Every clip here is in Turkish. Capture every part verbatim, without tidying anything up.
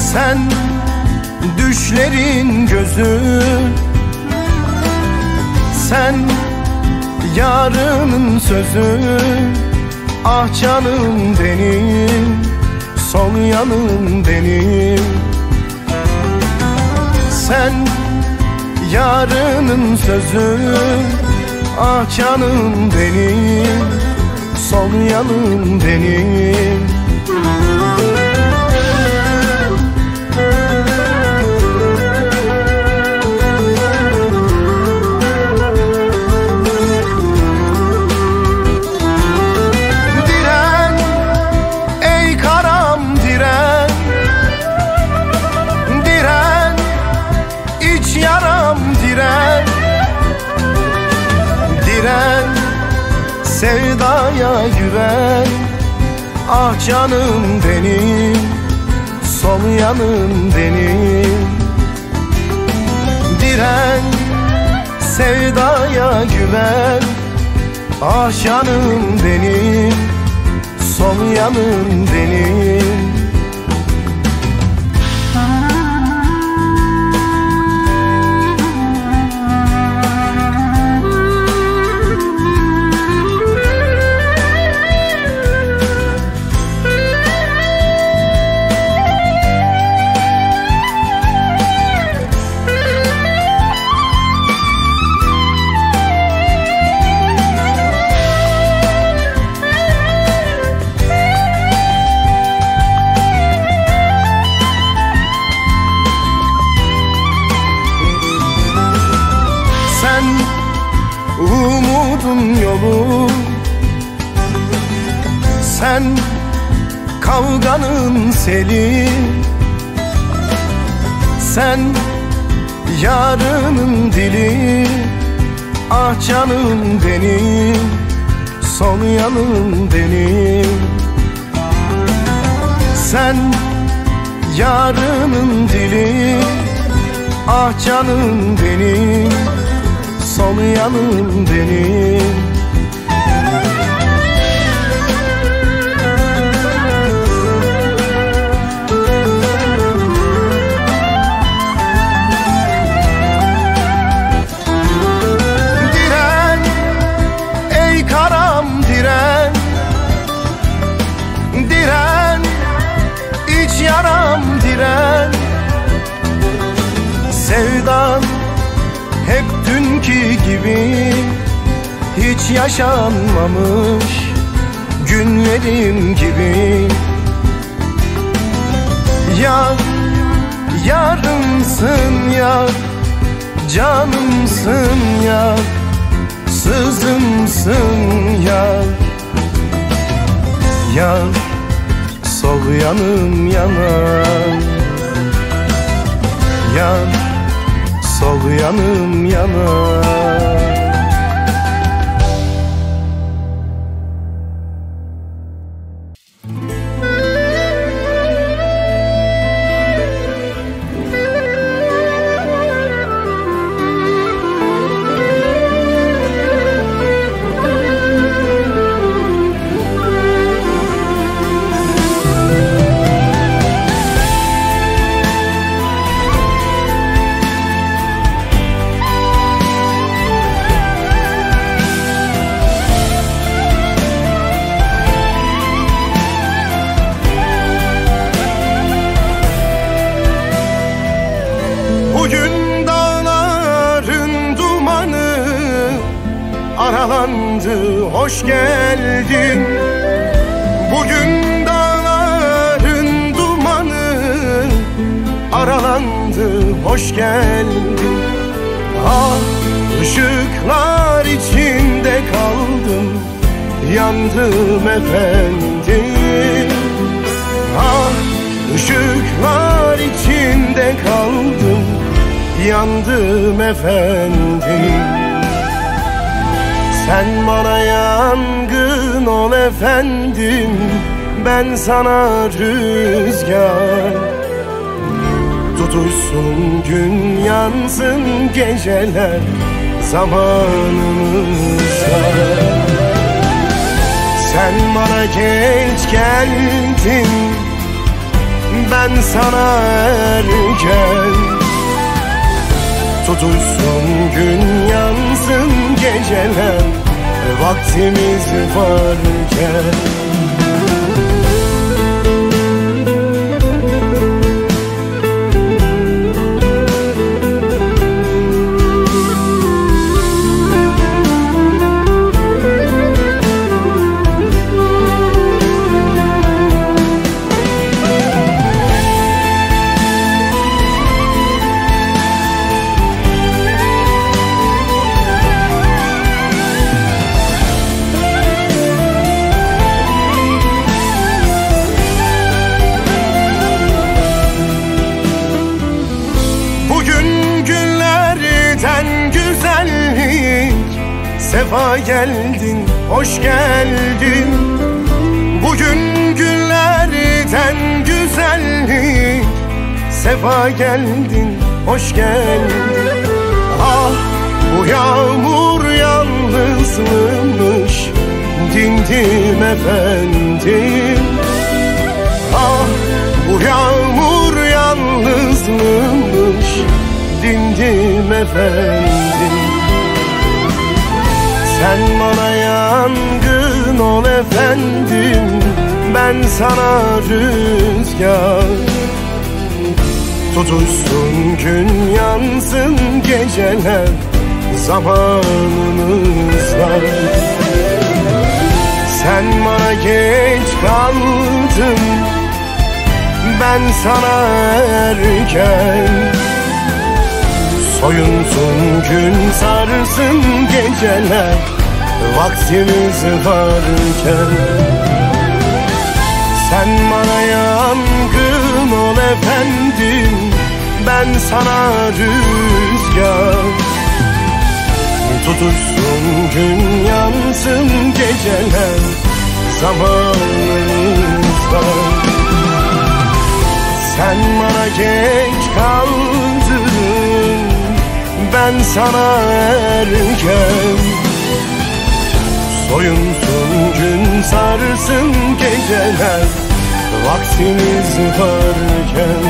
Sen düşlerin gözü, sen yarının sözü. Ah canım benim, sol yanım benim. Sen yarının sözü, ah canım benim, sol yanım benim. Sevdaya güven, ah canım benim, sol yanım benim. Diren, sevdaya güven, ah canım benim, sol yanım benim. Umudun yolu, sen kavganın seli. Sen yarının dili, ah canım benim, sol yanım benim. Sen yarının dili, ah canım benim, sol yanım benim. Diren, ey karam diren. Diren, iç yaram diren. Sevdan hep dünkü gibi, hiç yaşanmamış günlerim gibi. Yar, yarımsın yar, canımsın yar, sızımsın yar. Yar, sol yanım yanar. Yar, sol yanım yanar. Bugün dağların dumanı aralandı, hoş geldin. Bugün dağların dumanı aralandı, hoş geldin. Ah, ışıklar içinde kaldım, yandım efendim. Ah, ışıklar içinde kaldım, yandım efendim. Sen bana yangın ol efendim, ben sana rüzgar. Tutuşsun gün, yansın geceler zamanımızda. Sen bana geç geldin, ben sana erken. Tutuşsun gün yansın geceler, vaktimiz varken. Sefa geldin, hoş geldin. Bugün günlerden güzellik. Sefa geldin, hoş geldin. Ah, bu yağmur yalnızmış, dindim efendim. Ah, bu yağmur yalnızmış, dindim efendim. Sen bana yangın ol efendim, ben sana rüzgar. Tutuşsun gün yansın geceler, zamanımız var. Sen bana geç kaldın, ben sana erken. Soyunsun gün sarsın geceler, vaktimiz varken. Sen bana yangın ol efendim, ben sana rüzgar. Tutuşsun gün yansın geceler, zamanımız var. Sen bana geç kaldın, ben sana erken. Soyunsun gün sarsın geceler, vaktimiz varken.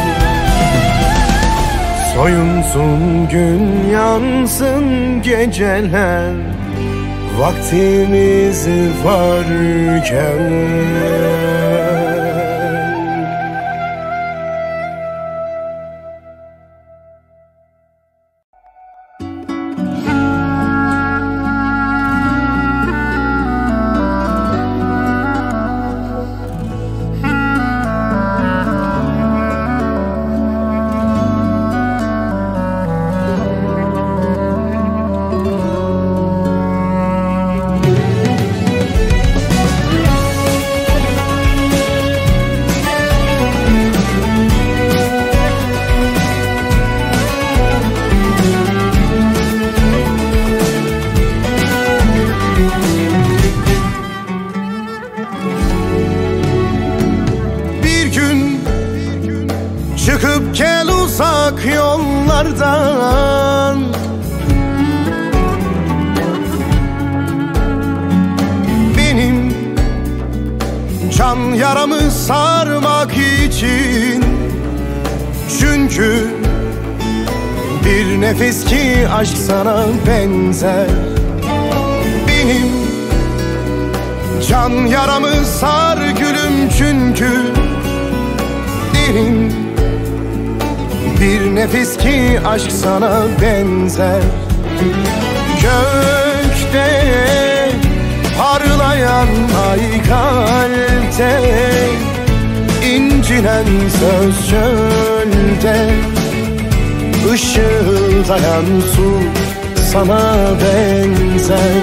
Soyunsun gün yansın geceler, vaktimiz varken. Çıkıp gel uzak yollardan, benim can yaramı sarmak için. Çünkü bir nefes ki aşk sana benzer. Benim can yaramı sar gülüm, çünkü derin bir nefis ki aşk sana benzer. Gökte parlayan ay, kalpte incinen söz, çölde ışıldayan su sana benzer.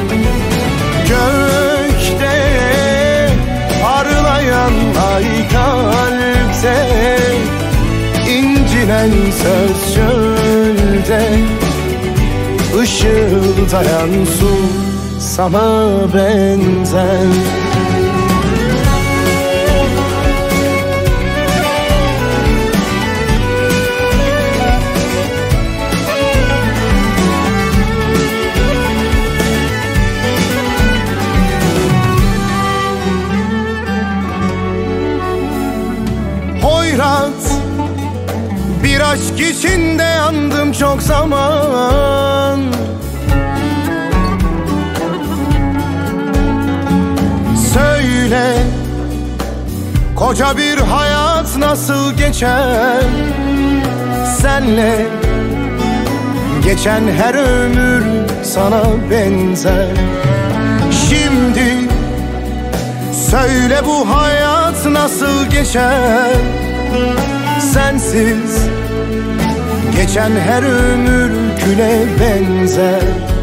Gökte parlayan ay, kalpte incinen söz, çölde ışıldayan su sana benzer. Hoyrat bir aşk içinde yandım çok zaman. Söyle, koca bir hayat nasıl geçer senle? Geçen her ömür sana benzer. Şimdi söyle, bu hayat nasıl geçer sensiz? Geçen her ömür güle benzer.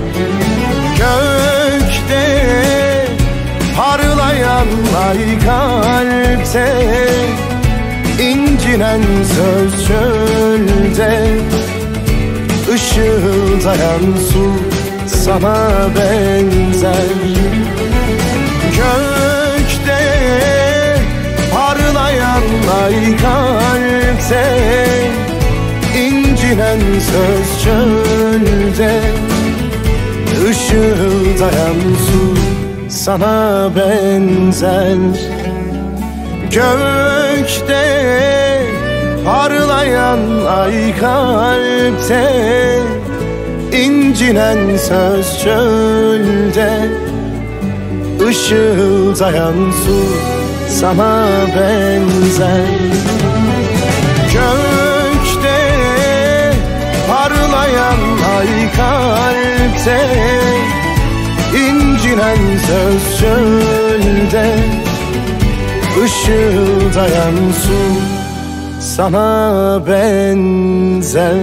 Gökte parlayan ay, kalpte incinen söz, çölde ışıldayan su sana benzer. Gökte parlayan ay, kalpte incinen söz, çölde ışıldayan su sana benzer. Gökte parlayan ay, kalpte incinen söz, çölde ışıldayan su sana benzer. Gökte parlayan ay, kalpte incinen söz, çölde ışıldayan su sana benzer.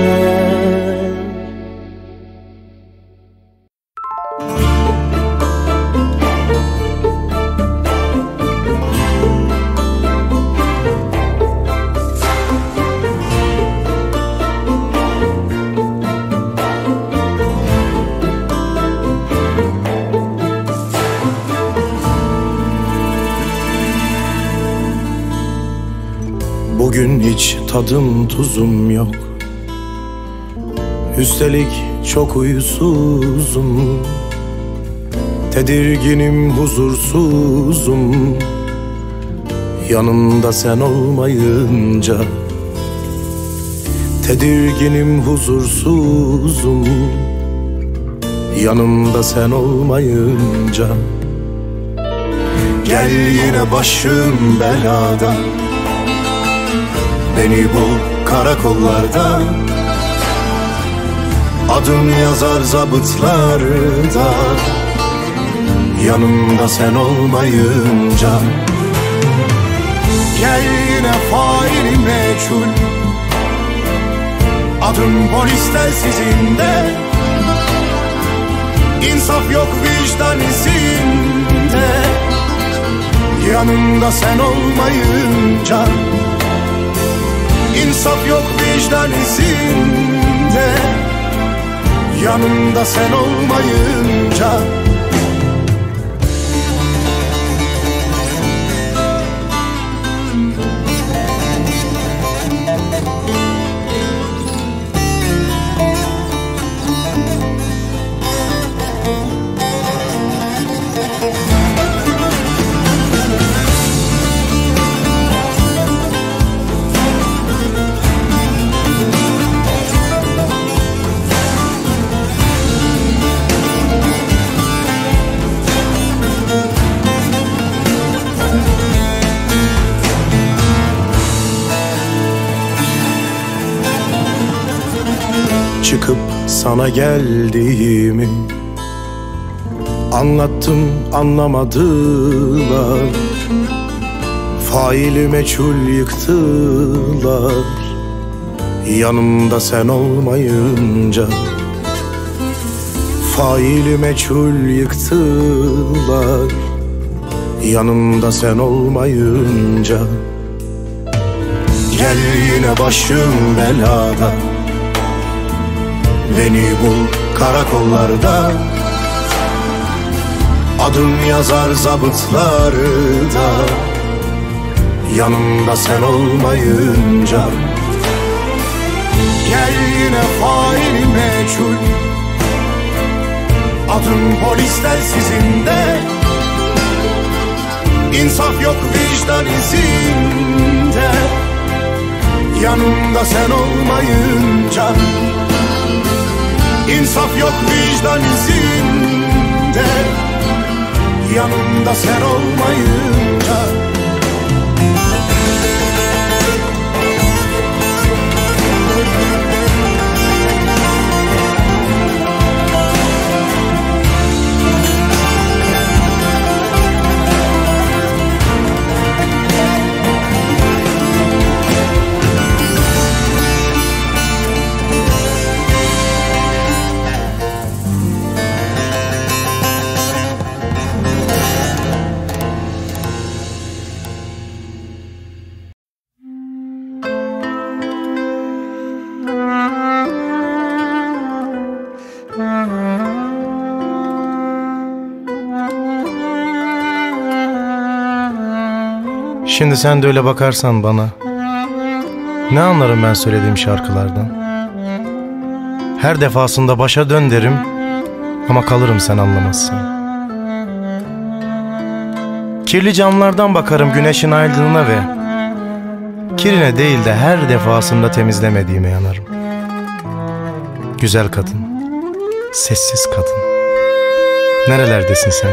Bugün hiç tadım tuzum yok, üstelik çok uyusuzum. Tedirginim, huzursuzum, yanımda sen olmayınca. Tedirginim, huzursuzum, yanımda sen olmayınca. Gel yine başım belada, beni bul karakollarda, adım yazar zabıtlarda, yanımda sen olmayınca. Gel yine faili meçhul, adım polis telsizinde, insaf yok vicdan izinde, yanımda sen olmayınca. İnsaf yok vicdan izinde, yanımda sen olmayınca. Çıkıp sana geldiğimi anlattım, anlamadılar. Faili meçhul yıktılar, yanımda sen olmayınca. Faili meçhul yıktılar, yanımda sen olmayınca. Gel yine başım belada, beni bul karakollarda, adım yazar zabıtlarda, yanımda sen olmayınca. Gel yine faili meçhul, adım polis telsizinde, insaf yok vicdan izinde, yanımda sen olmayınca. İnsaf yok vicdan izinde, yanımda sen olmayınca. Şimdi sen de öyle bakarsan bana, ne anlarım ben söylediğim şarkılardan? Her defasında başa dön derim ama kalırım sen anlamazsan. Kirli camlardan bakarım güneşin aydınlığına ve kirine değil de her defasında temizlemediğime yanarım. Güzel kadın, sessiz kadın, nerelerdesin sen?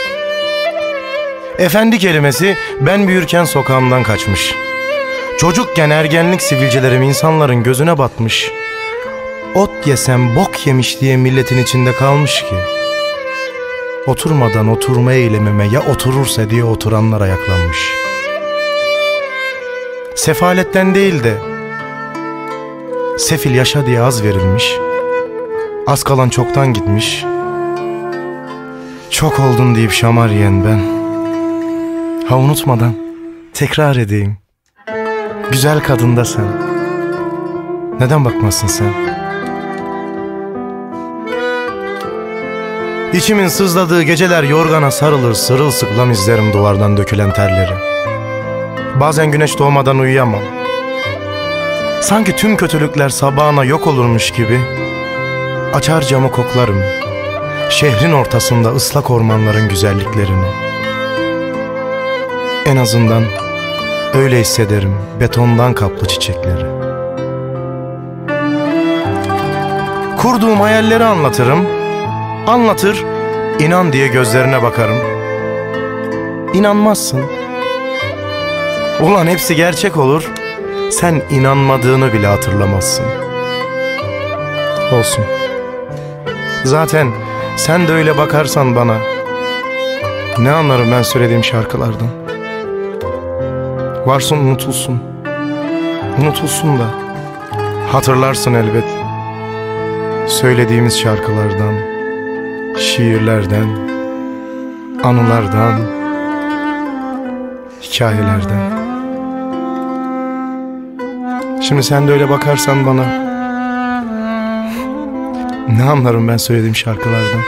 Efendi kelimesi ben büyürken sokağımdan kaçmış. Çocukken ergenlik sivilcelerim insanların gözüne batmış. Ot yesem bok yemiş diye milletin içinde kalmış ki. Oturmadan oturma eylemime ya oturursa diye oturanlar ayaklanmış. Sefaletten değil de sefil yaşa diye az verilmiş. Az kalan çoktan gitmiş. Çok oldun deyip şamar yiyen ben. Ha unutmadan tekrar edeyim. Güzel kadın da sen. Neden bakmazsın sen? İçimin sızladığı geceler yorgana sarılır, sırılsıklam izlerim duvardan dökülen terleri. Bazen güneş doğmadan uyuyamam. Sanki tüm kötülükler sabahına yok olurmuş gibi açar camı koklarım. Şehrin ortasında ıslak ormanların güzelliklerini. En azından öyle hissederim betondan kaplı çiçekleri. Kurduğum hayalleri anlatırım. Anlatır, inan diye gözlerine bakarım. İnanmazsın. Ulan hepsi gerçek olur. Sen inanmadığını bile hatırlamazsın. Olsun. Zaten sen de öyle bakarsan bana, ne anlarım ben söylediğim şarkılardan? Varsın unutulsun. Unutulsun da hatırlarsın elbet. Söylediğimiz şarkılardan, şiirlerden, anılardan, hikayelerden. Şimdi sen de öyle bakarsan bana, ne anlarım ben söylediğim şarkılardan?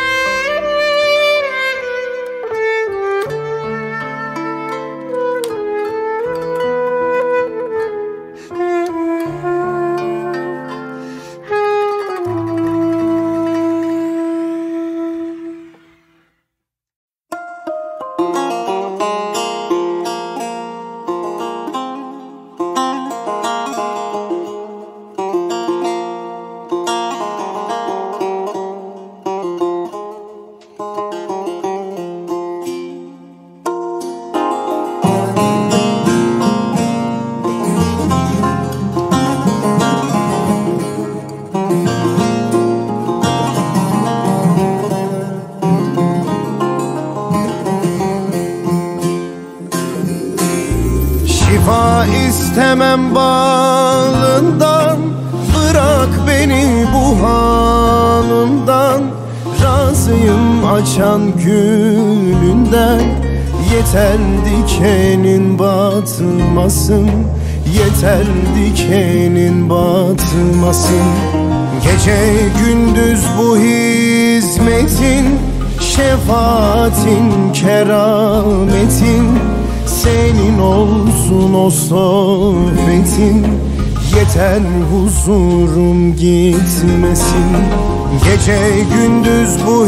Şifa istemem balından, bırak beni bu halımdan. Razıyım açan gülünden, yeter dikenin batmasın, yeter dikenin batmasın. Gece gündüz bu hizmetin, şefaatin, kerametin, senin olsun o sohbetin, yeter huzurum gitmesin. Gece gündüz bu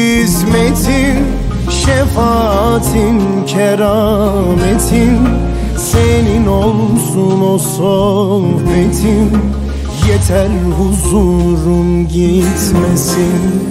hizmetin, şefaatin, kerametin, senin olsun o sohbetin. Yeter huzurum gitmesin.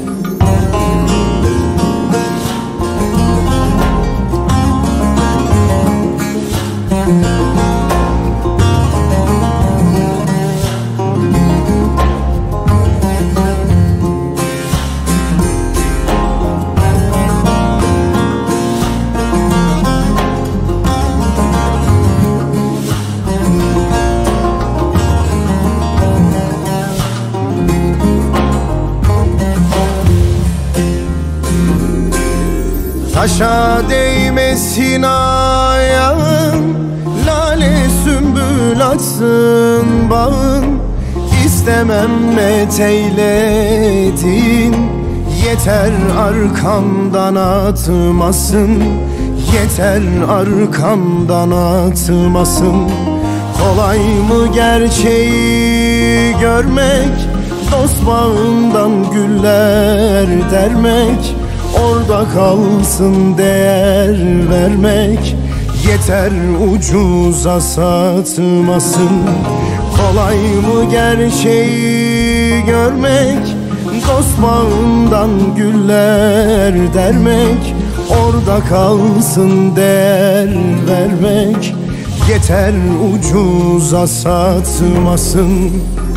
Taşa değmesin ayağın, lale sümbül açsın bağın. İstemem eteyledin, yeter arkamdan atmasın. Yeter arkamdan atmasın. Kolay mı gerçeği görmek, dost bağından güller dermek. Orada kalsın değer vermek, yeter ucuza satmasın. Kolay mı gerçeği görmek, dost bağından güller dermek. Orada kalsın değer vermek, yeter ucuza satmasın.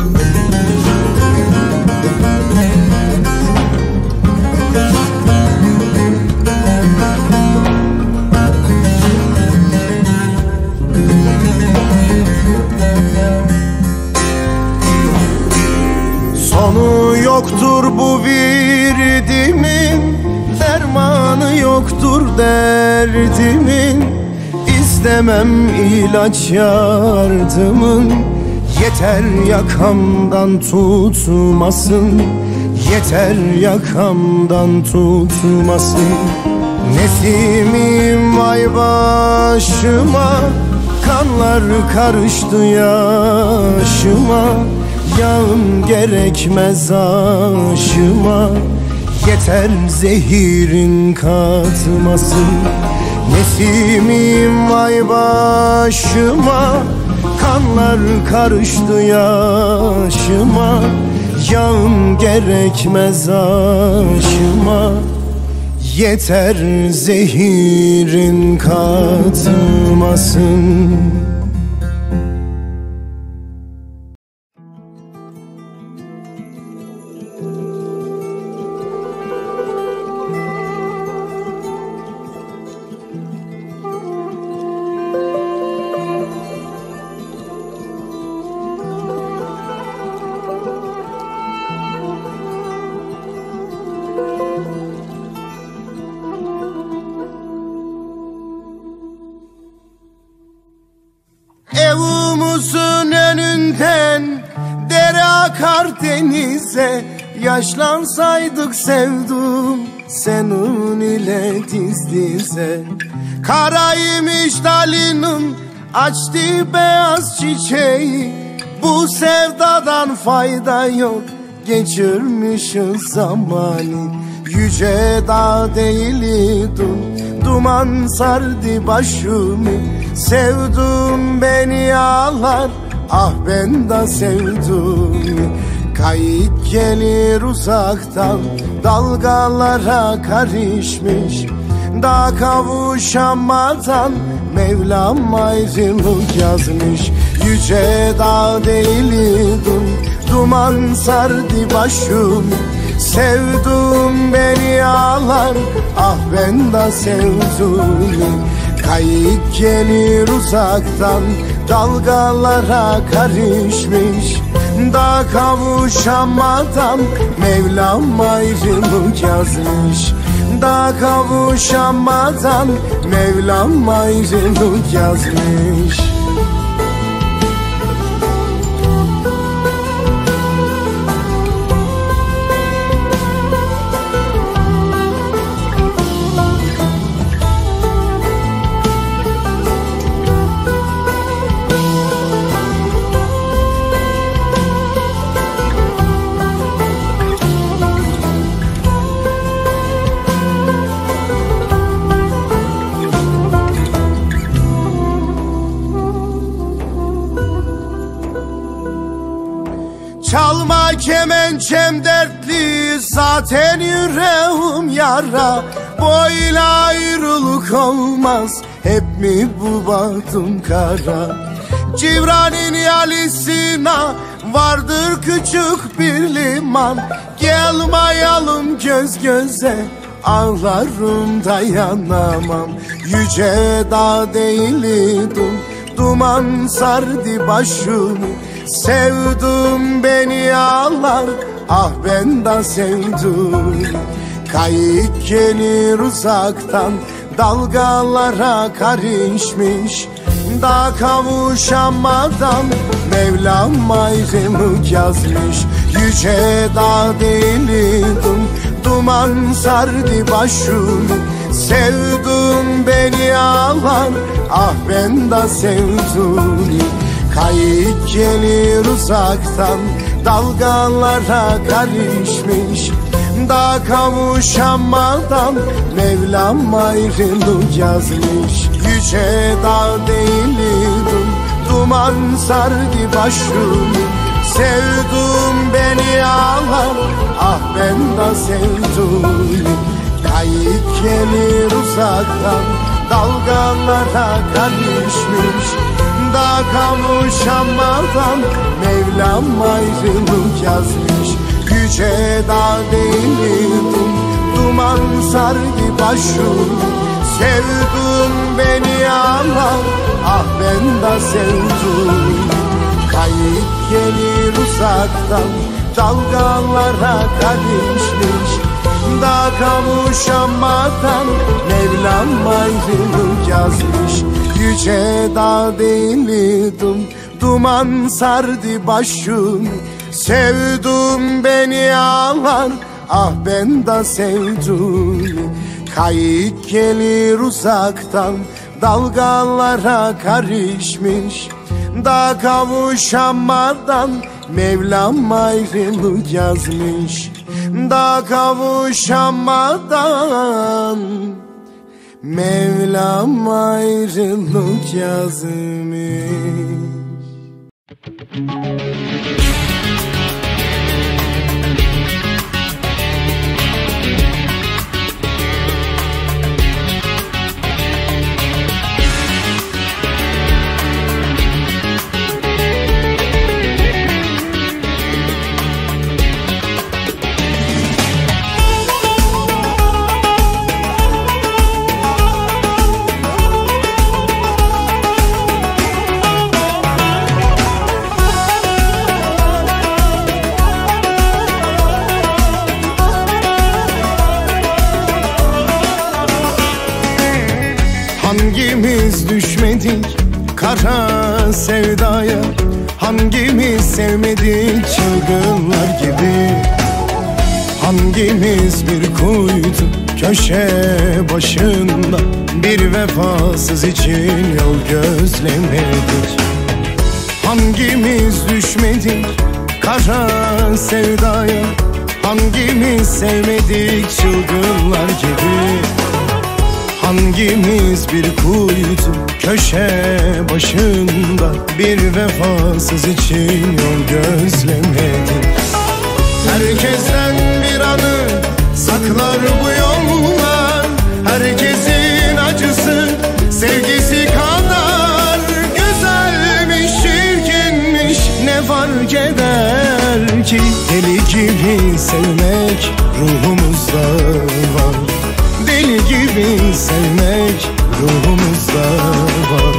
Sonu yoktur bu virdimin, dermanı yoktur derdimin. İstemem ilaç yardımın, yeter yakamdan tutmasın. Yeter yakamdan tutmasın. Nesimim vay başıma, kanlar karıştı yaşıma. Yağın gerekmez aşıma, yeter zehirin katmasın. Nesimim vay başıma, kanlar karıştı yaşıma. Yağın gerekmez aşıma, yeter zehirin katmasın. Evimizin önünden dere akar denize. Yaşlansaydık sevdum senin ile diz dize. Karaymış dalının açtı beyaz çiçeği. Bu sevdadan fayda yok, geçirmişiz zamanı. Yüce dağ değildim, duman sardı başımı. Sevdum beni ağlar, ah ben de sevdum. Kayık gelir uzaktan, dalgalara karışmış. Daha kavuşamadan Mevlam ayrılık yazmış. Yüce dağ değildim, duman sardı başımı. Sevdum beni ağlar, ah ben de sevdum. Kayık gelir uzaktan, dalgalara karışmış. Daha kavuşamadan Mevlam ayrılık yazmış. Daha kavuşamadan Mevlam ayrılık yazmış. Çalma kemençem dertli, zaten yüreğim yara. Böyle ayrılık olmaz, hep mi bu bahtım kara? Civran'ın yalisine vardır küçük bir liman. Gelmayalım göz göze, ağlarım dayanamam. Yüce dağ değildim, duman sardı başımı. Sevdim beni ağlar, ah ben de sevdim. Kayık gelir uzaktan, dalgalara karışmış. Da kavuşamadan Mevlam ayrılık yazmış. Yüce dağ değildim, duman sardı başımı. Sevdim beni ağlar, ah ben de sevdim. Kayık gelir uzaktan, dalgalara karışmış. Da kavuşamadan Mevlam ayrılık yazmış. Yüce dağ değildim, duman sardı başımı. Sevdim beni ağlar, ah ben de sevdim. Kayık gelir uzaktan, dalgalara karışmış. Da kavuşamadan Mevlam ayrılık yazmış. Yüce dağ değildim, duman sardı başımı. Sevdim beni ağlar, ah ben de sevdim. Kayık gelir uzaktan, dalgalara karışmış. Da kavuşamadan Mevlam ayrılık yazmış. Yüce dağ değildim, duman sardı başımı. Sevdim beni ağlar, ah ben de sevdim. Kayık gelir uzaktan, dalgalara karışmış. Da kavuşamadan Mevlam ayrılık yazmış. Da kavuşamadan Mevlam ayrılık yazmış. Hangimiz düşmedik kara sevdaya? Hangimiz sevmedik çılgınlar gibi? Hangimiz bir kuytu köşe başında bir vefasız için yol gözlemedik? Hangimiz düşmedik kara sevdaya? Hangimiz sevmedik çılgınlar gibi? Hangimiz bir kuytu köşe başında bir vefasız için yol gözlemedik? Herkesten bir anı saklar bu yollar. Herkesin acısı sevgisi kadar güzelmiş, çirkinmiş, ne fark eder ki? Deli gibi sevmek ruhumuzda var. Deli gibi sevmek ruhumuzda var.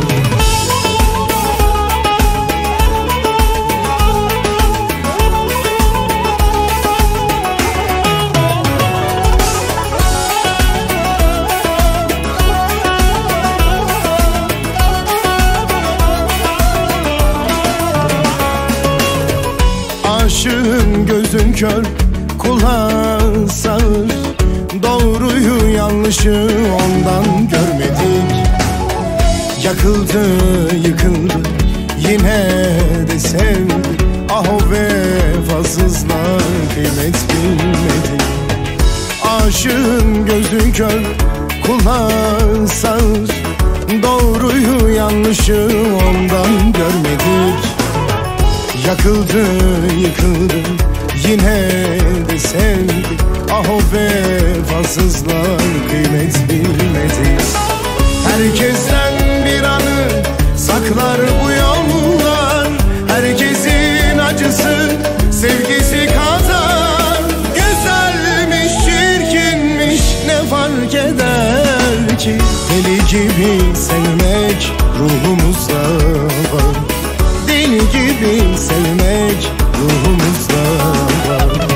Aşığın gözün kör, kulağın sağır. Doğruyu yanlışı ondan görmedik. Yakıldı yıkıldı yine de sevdi. Ah o vefasızlar kıymet bilmedi. Aşığın gözü kör, kulağın sağır. Doğruyu yanlışı ondan görmedik. Yakıldı yıkıldı yine de sevdi. Ah o vefasızlar kıymet bilmedi. Herkesten bir anı saklar bu yollar. Herkesin acısı sevgisi kadar. Güzelmiş çirkinmiş ne fark eder ki? Deli gibi sevmek ruhumuzda var. Deli gibi sevmek ruhumuzda var.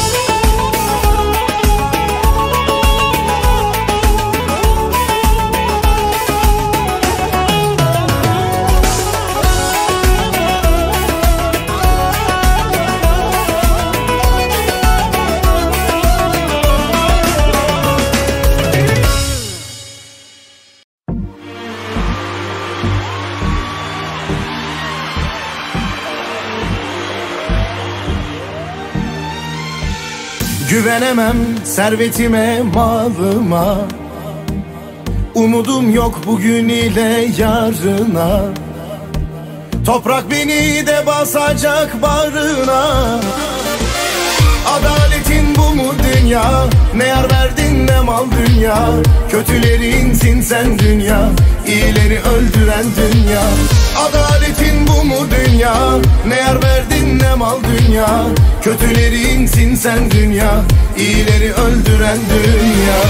Güvenemem servetime, malıma. Umudum yok bugün ile yarına. Toprak beni de basacak bağrına. Adaletin bu mu dünya? Ne yar verdin ne mal dünya. Kötülerinsin sen dünya, iyileri öldüren dünya. Adaletin bu mu dünya? Ne yar verdin ne mal dünya. Kötülerinsin sen dünya, iyileri öldüren dünya.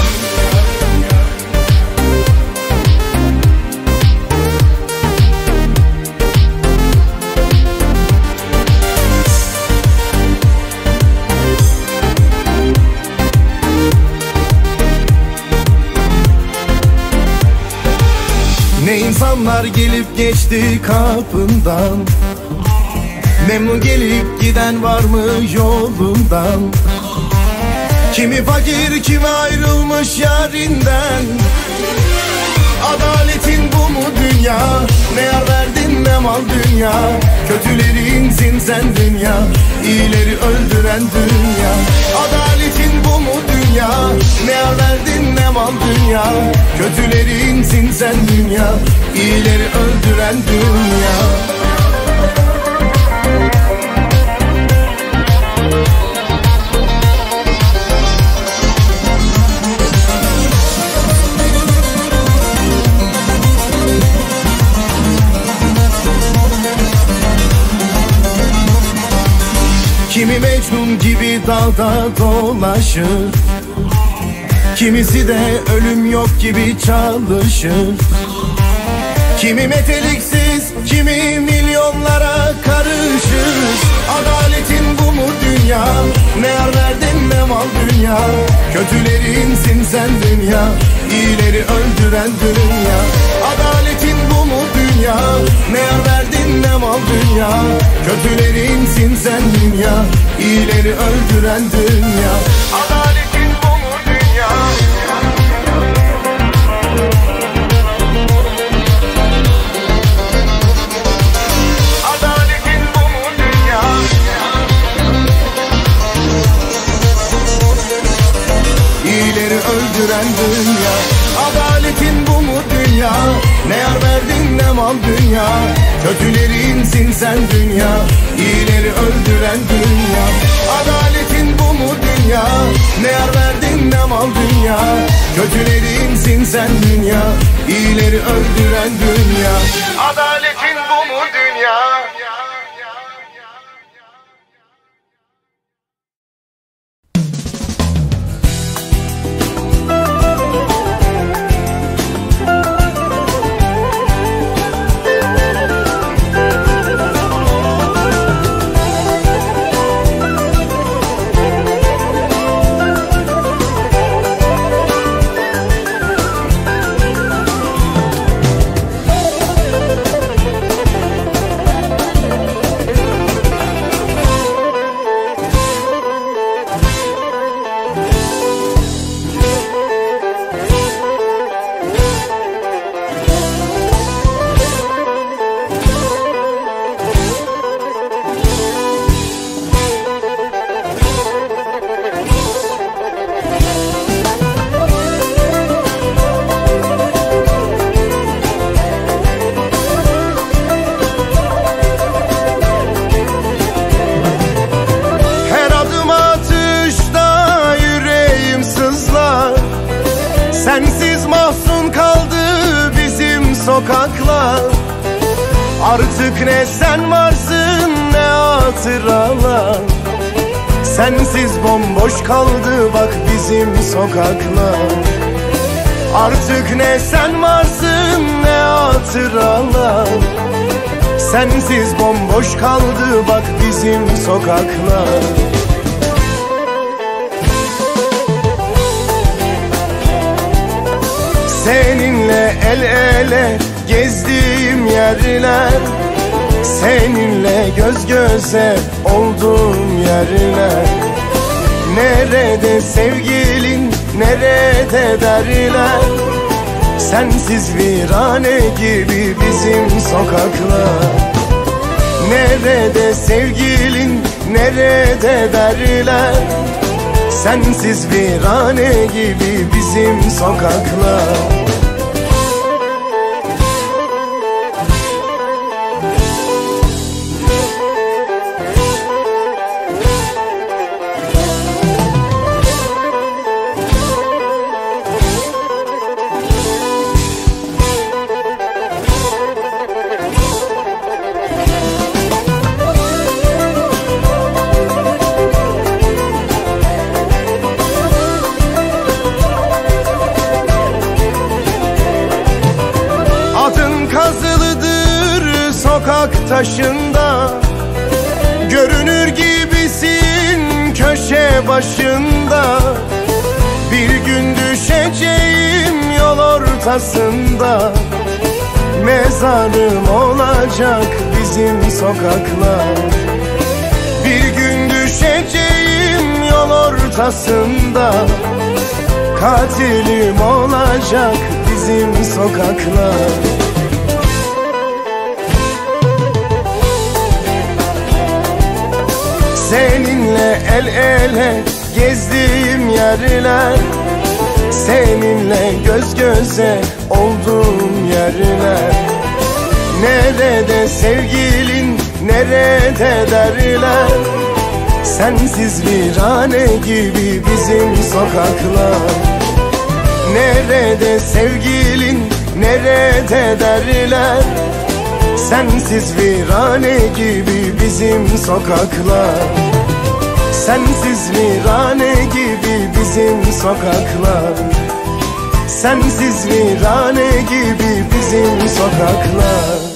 Ne insanlar gelip geçti kapından. Memnun gelip giden var mı yolundan? Kimi fakir kimi ayrılmış yarinden. Adaletin bu mu dünya? Ne yar verdin ne mal dünya. Kötülerinsin sen dünya, iyileri öldüren dünya. Adaletin bu mu dünya? Ne yar verdin ne mal dünya. Kötülerinsin sen dünya, iyileri öldüren dünya. Kimi Mecnun gibi dalda dolaşır. Kimisi de ölüm yok gibi çalışır. Kimi meteliksiz, kimi milyonlara karışır. Adaletin bu mu dünya? Ne yar verdin ne mal dünya. Kötülerinsin sen dünya, iyileri öldüren dünya. Adaletin bu mu dünya? Ne yar verdin ne mal dünya. Kötülerinsin sen dünya, iyileri öldüren dünya. Adaletin bu mu dünya? Adaletin bu mu dünya? İyileri öldüren dünya. Adaletin bu mu dünya? Ne yar verdin ne mal dünya. Kötülerinsin sen dünya, iyileri öldüren dünya. Adaletin bu mu dünya? Ne yar verdin ne mal dünya. Kötülerinsin sen dünya, iyileri öldüren dünya. Adaletin bu mu dünya? Artık ne sen varsın ne hatıralar. Sensiz bomboş kaldı bak bizim sokaklar. Artık ne sen varsın ne hatıralar. Sensiz bomboş kaldı bak bizim sokaklar. Seninle el ele gezdiğim yerler, seninle göz göze olduğum yerler. Nerede sevgilin, nerede derler. Sensiz virane gibi bizim sokaklar. Nerede sevgilin, nerede derler. Sensiz virane gibi bizim sokaklar. Adın kazılıdır sokak taşında, görünür gibisin köşe başında. Bir gün düşeceğim yol ortasında, mezarım olacak bizim sokaklar. Bir gün düşeceğim yol ortasında, katilim olacak bizim sokaklar. Seninle el ele gezdiğim yerler, seninle göz göze olduğum yerler. Nerede sevgilin, nerede derler. Sensiz virane gibi bizim sokaklar. Nerede sevgilin, nerede derler. Sensiz virane gibi bizim sokaklar. Sensiz virane gibi bizim sokaklar. Sensiz virane gibi bizim sokaklar.